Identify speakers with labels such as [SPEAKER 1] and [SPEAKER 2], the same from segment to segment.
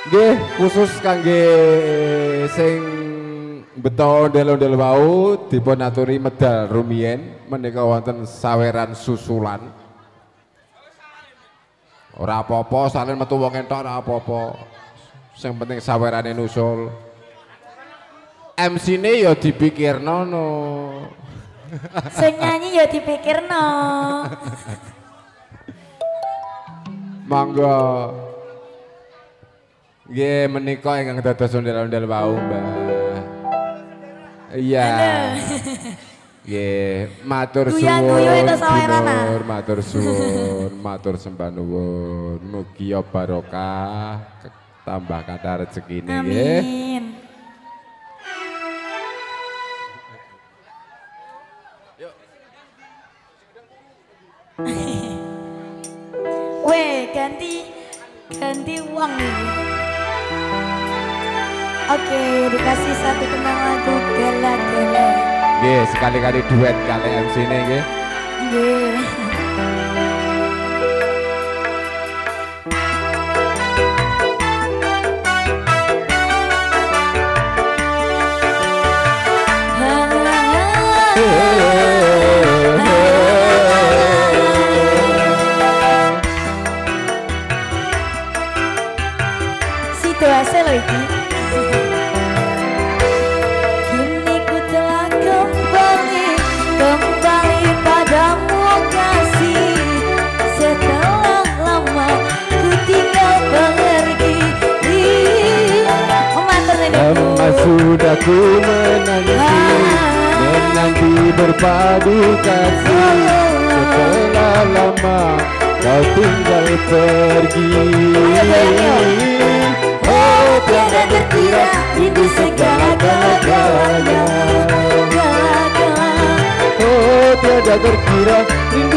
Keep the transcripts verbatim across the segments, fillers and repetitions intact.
[SPEAKER 1] Nggih, khusus kangge sing beto ondel-ondel wau dipun aturi medal rumiyin menika wonten saweran susulan. Ora apa-apa, salen metu wong entok ora apa-apa. Sing penting sawerane nusul. M C-ne ya dipikirno no.
[SPEAKER 2] Sing nyanyi ya dipikirno.
[SPEAKER 1] Monggo. Nggih menika ingkang dados ondel-ondel wau, Mbah. Iya. Nggih, matur suwun. Matur, matur suwun, matur sembah nuwun. Mugi ya barokah tambah kathah rezekine nggih.
[SPEAKER 2] Amin. Weh, ganti ganti uang nih. Oke, dikasih satu tentang lagu gala-gala.
[SPEAKER 1] Nggih, sekali-kali duet kali M C-ne nggih.
[SPEAKER 2] Nggih. Situasi loh ini. Kini ku telah kembali, kembali padamu kasih. Setelah lama ku tinggal pergi.
[SPEAKER 1] Lama sudah ku menanti, menanti berpadu kasih. Setelah lama kau tinggal pergi.
[SPEAKER 2] Oh tiada terkira rindu segala-galanya.
[SPEAKER 1] Oh tiada terkira rindu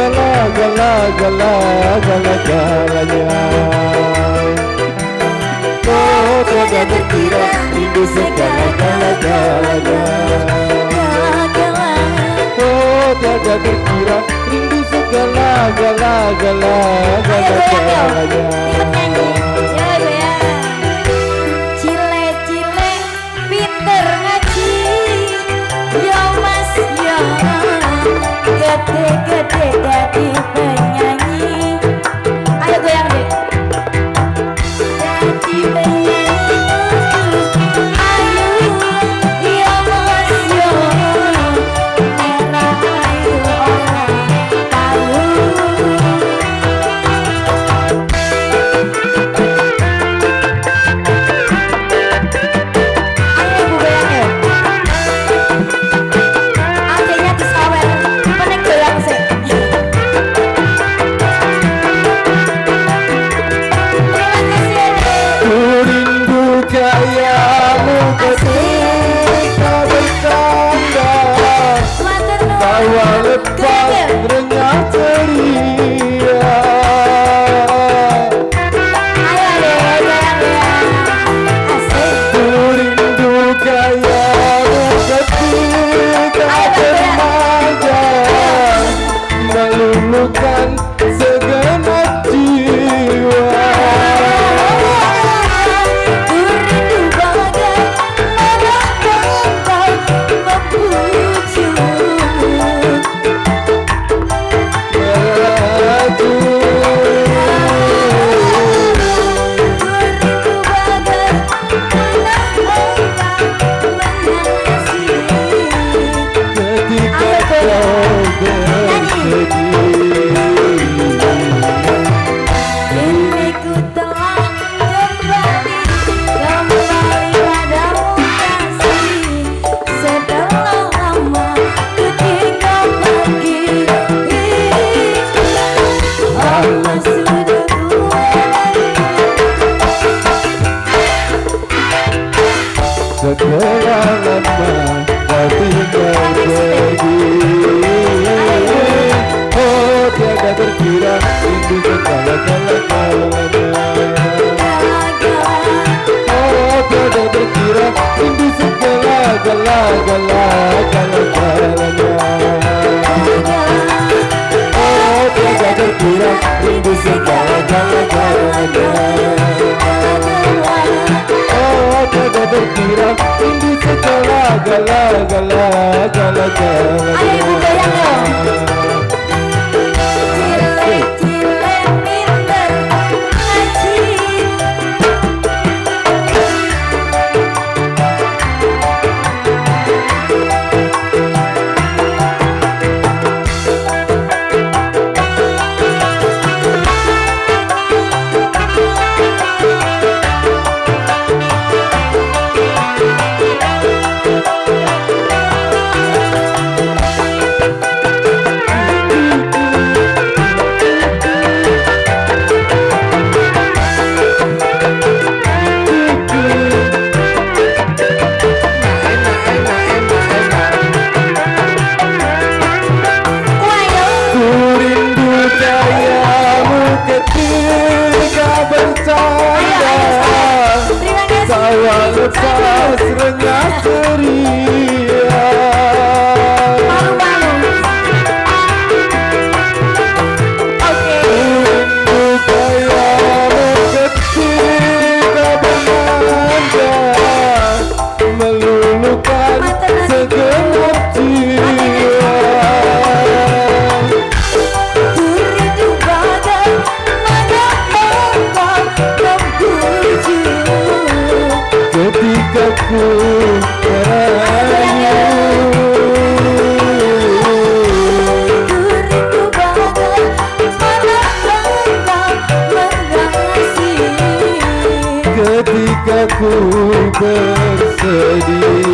[SPEAKER 1] segala-gala-gala-gala-galanya. Oh tiada terkira rindu segala-gala-galanya. Oh tiada terkira rindu segala-gala-gala-gala-galanya.
[SPEAKER 2] Gede-gede jadi penyanyi. Ayo goyang deh. Jadi penyanyi. Ayo ya mas yo. Merah ayo orang tahu. Ayo ibu goyang ya. Adanya disawer.
[SPEAKER 1] Kayamu ketika bercanda, tawa lepas renyah ceria. Ku rindu kayamu ketika bermanja, meluluhkan segenap jiwa. Setelah lama kau tinggal pergi. Oh tiada terkira rindu segala-galanya. Oh tiada terkira rindu segala-galanya. Oh tiada terkira rindu segala-galanya. rindu segala gala gala gala gala.
[SPEAKER 2] Ayo ibu goyang yo. Cilek cilek pinter ngaji.
[SPEAKER 1] Saya lepas renyah ceria.
[SPEAKER 2] Malu-malu. Oke.
[SPEAKER 1] Rindu kayamu ketika bermanja, meluluhkan segenap jiwa.
[SPEAKER 2] Rindu bagai mana engkau membujuk.
[SPEAKER 1] Ketika ku merayu,
[SPEAKER 2] rindu bagai mana engkau mengasihi.
[SPEAKER 1] ketika ku bersedih.